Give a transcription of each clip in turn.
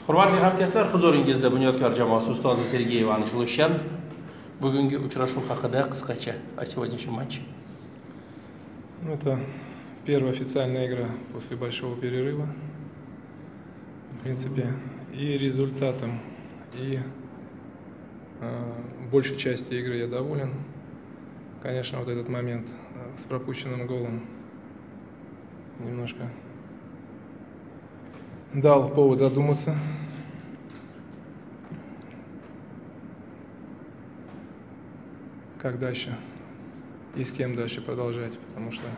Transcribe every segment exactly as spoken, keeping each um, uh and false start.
Hurmatli hamkasblar, huzuringizda Bunyodkor jamoasi ustozi Sergey Ivanovich Lushan. Bugungi uchrashuv haqida qisqacha о сегодняшнем матче. Ну, это первая официальная игра после большого перерыва. В принципе, и результатом, и э, большей части игры я доволен. Конечно, вот этот момент с пропущенным голом немножко дал повод задуматься. Как дальше и с кем дальше продолжать, потому что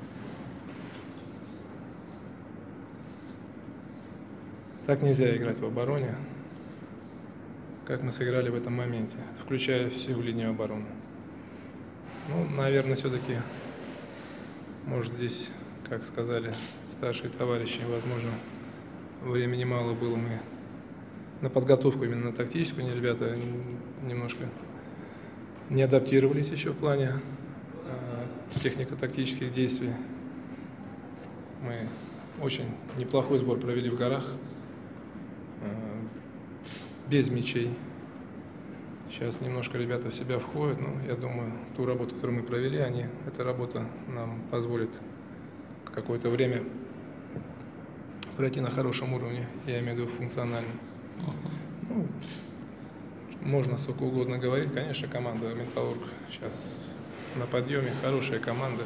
так нельзя играть в обороне, как мы сыграли в этом моменте, включая всю линию обороны. Ну, наверное, все-таки, может, здесь, как сказали старшие товарищи, возможно, времени мало было, мы на подготовку, именно на тактическую, ребята немножко не адаптировались еще в плане э, технико-тактических действий. Мы очень неплохой сбор провели в горах, э, без мячей. Сейчас немножко ребята в себя входят, но я думаю, ту работу, которую мы провели, они, эта работа нам позволит какое-то время пройти на хорошем уровне, я имею в виду функциональном. Ну, можно сколько угодно говорить, конечно, команда «Металлург» сейчас на подъеме, хорошая команда.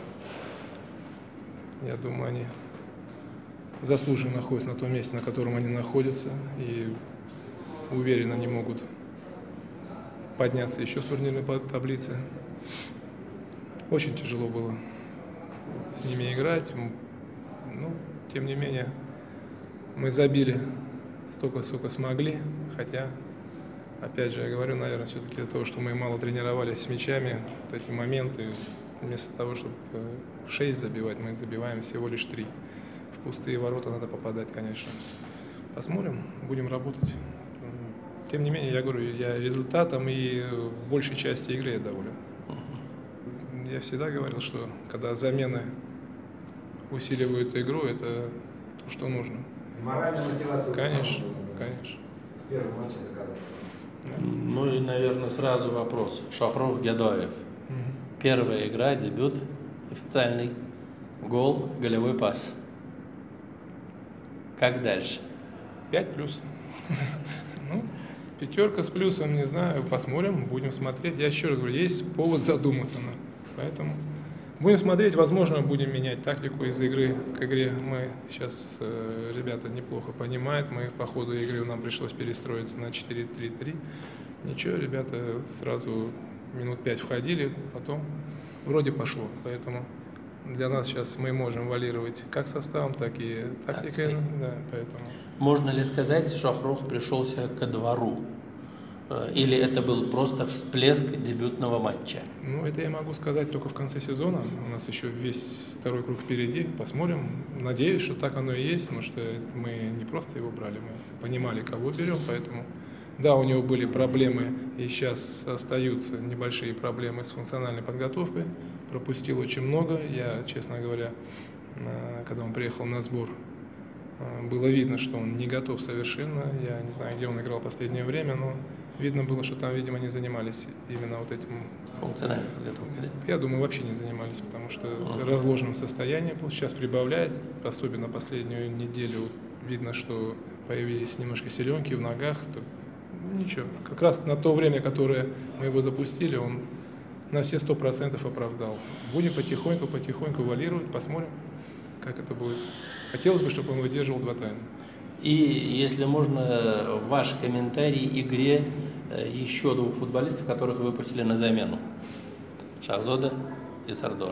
Я думаю, они заслуженно находятся на том месте, на котором они находятся, и уверенно они могут подняться еще в турнирной таблице. Очень тяжело было с ними играть, но тем не менее мы забили столько, сколько смогли, хотя, опять же, я говорю, наверное, все-таки из-за того, что мы мало тренировались с мячами, вот эти моменты, вместо того, чтобы шесть забивать, мы забиваем всего лишь три. В пустые ворота надо попадать, конечно. Посмотрим, будем работать. Тем не менее, я говорю, я результатом и большей части игры я доволен. Я всегда говорил, что когда замены усиливают игру, это то, что нужно. Моральная мотивация. Конечно, конечно. В первом матче доказаться. Да. Ну и, наверное, сразу вопрос. Шахров Гедоев. Угу. Первая игра, дебют, официальный гол, голевой пас. Как дальше? Пять плюс. Ну, пятерка с плюсом, не знаю, посмотрим, будем смотреть. Я еще раз говорю, есть повод задуматься. Поэтому будем смотреть, возможно, будем менять тактику из игры к игре. Мы сейчас, э, ребята неплохо понимают, мы по ходу игры нам пришлось перестроиться на четыре три три. Ничего, ребята сразу минут пять входили, потом вроде пошло. Поэтому для нас сейчас мы можем валировать как составом, так и тактикой. Да, поэтому. Можно ли сказать, что Шахров пришелся ко двору? Или это был просто всплеск дебютного матча? Ну, это я могу сказать только в конце сезона. У нас еще весь второй круг впереди. Посмотрим. Надеюсь, что так оно и есть, потому что мы не просто его брали, мы понимали, кого берем, поэтому да, у него были проблемы, и сейчас остаются небольшие проблемы с функциональной подготовкой. Пропустил очень много. Я, честно говоря, когда он приехал на сбор, было видно, что он не готов совершенно. Я не знаю, где он играл в последнее время, но видно было, что там, видимо, не занимались именно вот этим. Функциональной подготовкой, да? Я думаю, вообще не занимались, потому что uh-huh. в разложенном состоянии сейчас прибавляется, особенно последнюю неделю видно, что появились немножко силенки в ногах. То ничего, как раз на то время, которое мы его запустили, он на все сто процентов оправдал. Будем потихоньку, потихоньку валировать, посмотрим, как это будет. Хотелось бы, чтобы он выдерживал два тайма. И, если можно, ваш комментарий игре еще двух футболистов, которых вы выпустили на замену. Шахзода и Сардора.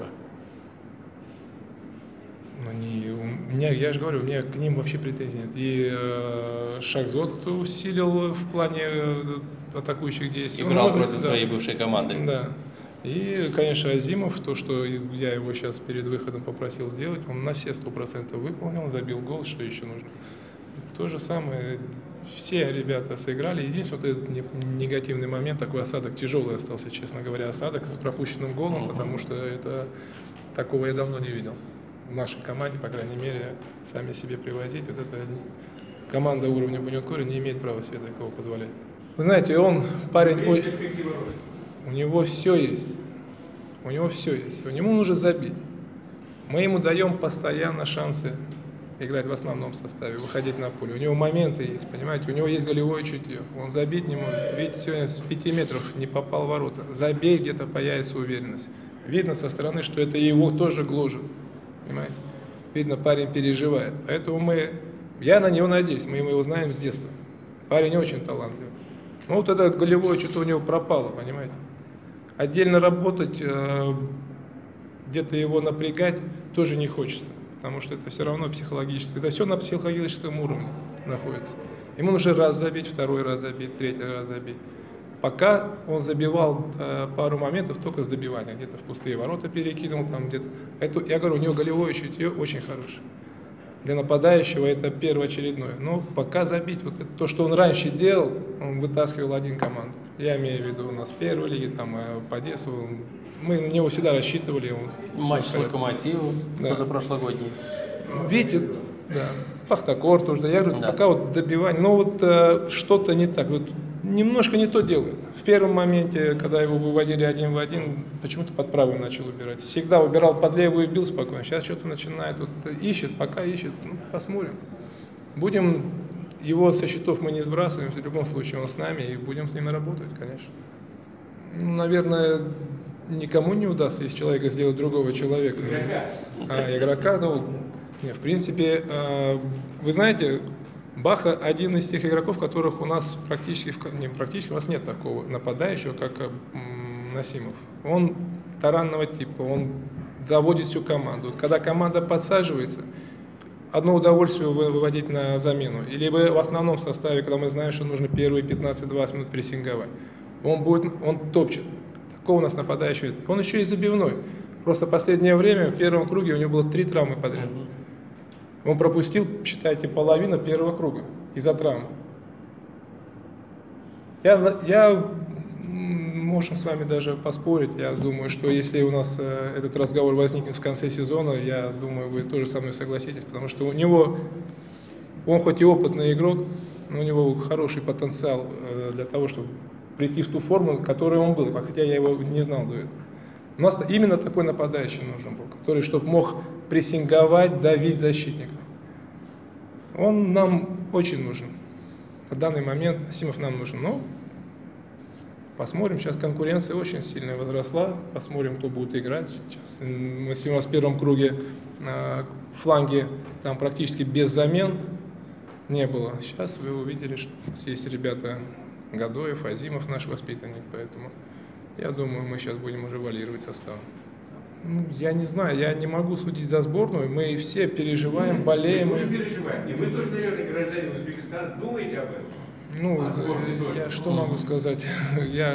Они, у меня, я же говорю, у меня к ним вообще претензий нет. И э, Шахзод усилил в плане атакующих действий. Играл он, против да, своей бывшей команды. Да. И, конечно, Азимов, то, что я его сейчас перед выходом попросил сделать, он на все сто процентов выполнил, забил гол, что еще нужно. То же самое, все ребята сыграли. Единственный вот этот негативный момент, такой осадок, тяжелый остался, честно говоря, осадок с пропущенным голом, uh-huh. потому что это такого я давно не видел. В нашей команде, по крайней мере, сами себе привозить, вот это команда уровня Буньякури не имеет права себе такого позволять. Вы знаете, он парень, ой, у него все есть, у него все есть, у него нужно забить. Мы ему даем постоянно шансы играть в основном составе, выходить на поле. У него моменты есть, понимаете, у него есть голевое чутье, он забить не может. Видите, сегодня с пяти метров не попал в ворота, забей, где-то появится уверенность. Видно со стороны, что это его тоже гложет, понимаете. Видно, парень переживает, поэтому мы, я на него надеюсь, мы его знаем с детства. Парень очень талантливый. Ну вот это голевое что-то у него пропало, понимаете. Отдельно работать, где-то его напрягать тоже не хочется, потому что это все равно психологически. Это все на психологическом уровне находится. Ему нужно раз забить, второй раз забить, третий раз забить. Пока он забивал пару моментов только с добивания, где-то в пустые ворота перекинул, там где-то. Это, я говорю, у него голевое чутье очень хорошее. Для нападающего это первоочередное. Но пока забить, вот это, то, что он раньше делал, он вытаскивал один команду. Я имею в виду у нас в первой лиге, там по Одессу, мы на него всегда рассчитывали. Он матч с Локомотивом, да. Позапрошлогодний. Видите, да, Пахтакор тоже, я говорю, да. Пока вот добивание, но вот э, что-то не так, вот, немножко не то делает. В первом моменте, когда его выводили один в один, почему-то под правую начал убирать. Всегда убирал под левую и бил спокойно. Сейчас что-то начинает, вот, ищет, пока ищет, ну, посмотрим. Будем, его со счетов мы не сбрасываем, в любом случае он с нами, и будем с ним работать, конечно. Ну, наверное, никому не удастся из человека сделать другого человека. Игрока. А, игрока, ну, не, в принципе, э, вы знаете, Баха один из тех игроков, которых у нас практически, не практически, у нас нет такого нападающего, как э, Насимов. Он таранного типа, он заводит всю команду. Когда команда подсаживается, одно удовольствие выводить на замену. Или в основном составе, когда мы знаем, что нужно первые пятнадцать-двадцать минут прессинговать. Он будет, он топчет. Такого у нас нападающего. Он еще и забивной. Просто в последнее время в первом круге у него было три травмы подряд. Он пропустил, считайте, половину первого круга из-за травмы. Я, я, можем с вами даже поспорить, я думаю, что если у нас этот разговор возникнет в конце сезона, я думаю, вы тоже со мной согласитесь, потому что у него, он хоть и опытный игрок, но у него хороший потенциал для того, чтобы прийти в ту форму, которой он был, хотя я его не знал до этого. У нас именно такой нападающий нужен был, который, чтобы мог прессинговать, давить защитников. Он нам очень нужен. На данный момент Насимов нам нужен. Но посмотрим, сейчас конкуренция очень сильно возросла. Посмотрим, кто будет играть. Сейчас, если у нас в первом круге на фланге там практически без замен не было. Сейчас вы увидели, что у нас есть ребята Гадоев, Азимов, наш воспитанник. Поэтому я думаю, мы сейчас будем уже валировать состав. Ну, я не знаю, я не могу судить за сборную. Мы все переживаем, болеем. Мы тоже переживаем. И вы тоже, наверное, гражданин Узбекистана, думаете об этом? Ну, а я что могу сказать? Я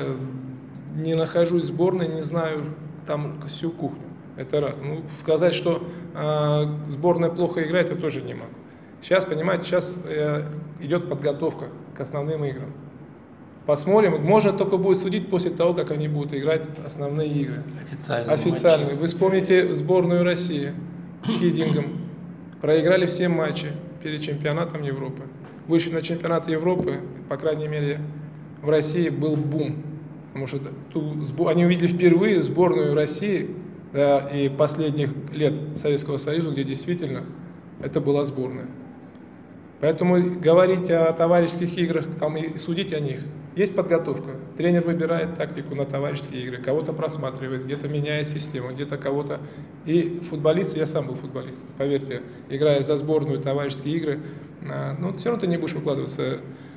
не нахожусь в сборной, не знаю там всю кухню. Это раз. Ну, сказать, что э, сборная плохо играет, я тоже не могу. Сейчас, понимаете, сейчас э, идет подготовка к основным играм. Посмотрим. Можно только будет судить после того, как они будут играть основные игры. Официальные. Официальные. Матчи. Вы вспомните сборную России с Хидингом. Проиграли все матчи перед чемпионатом Европы. Вышли на чемпионат Европы, по крайней мере, в России был бум. Потому что ту, они увидели впервые сборную России, да, и последних лет Советского Союза, где действительно это была сборная. Поэтому говорить о товарищеских играх там, и судить о них. Есть подготовка. Тренер выбирает тактику на товарищеские игры, кого-то просматривает, где-то меняет систему, где-то кого-то. И футболист, я сам был футболистом, поверьте, играя за сборную товарищеские игры, но все равно ты не будешь выкладываться.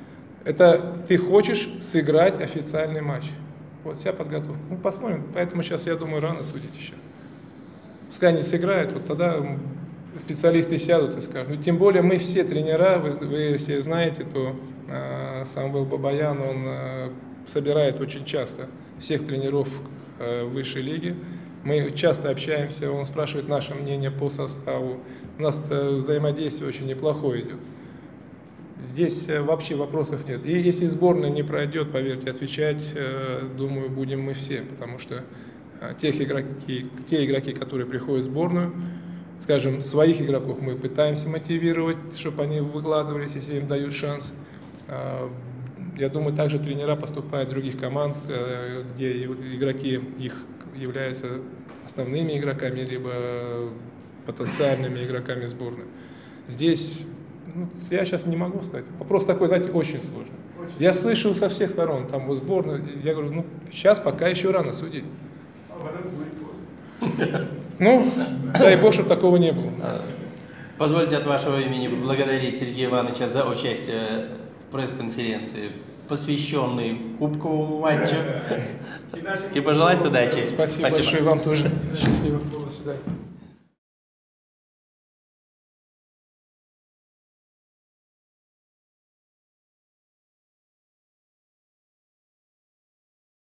Это ты хочешь сыграть официальный матч. Вот вся подготовка. Ну, посмотрим. Поэтому сейчас, я думаю, рано судить еще. Пускай они сыграют, вот тогда специалисты сядут и скажут. Ну, тем более мы все тренера, вы, вы если знаете, то э, Самвел Бабаян, он э, собирает очень часто всех тренеров э, высшей лиги. Мы часто общаемся, он спрашивает наше мнение по составу. У нас э, взаимодействие очень неплохое идет. Здесь э, вообще вопросов нет. И если сборная не пройдет, поверьте, отвечать, э, думаю, будем мы все, потому что э, тех игроки, те игроки, которые приходят в сборную, Скажем, своих игроков мы пытаемся мотивировать, чтобы они выкладывались, если им дают шанс. Я думаю, также тренера поступают в других команд, где игроки их являются основными игроками, либо потенциальными игроками сборной. Здесь, ну, я сейчас не могу сказать. Вопрос такой, знаете, очень сложный. Очень я слышу со всех сторон, там вот сборная, я говорю, ну, сейчас пока еще рано судить. А потом будет поздно. Ну, дай Бог, чтобы такого не было. Позвольте от вашего имени поблагодарить Сергея Ивановича за участие в пресс-конференции, посвященной кубковому матчу, и пожелать удачи. Спасибо, Спасибо. большое вам тоже. Счастливо. До свидания.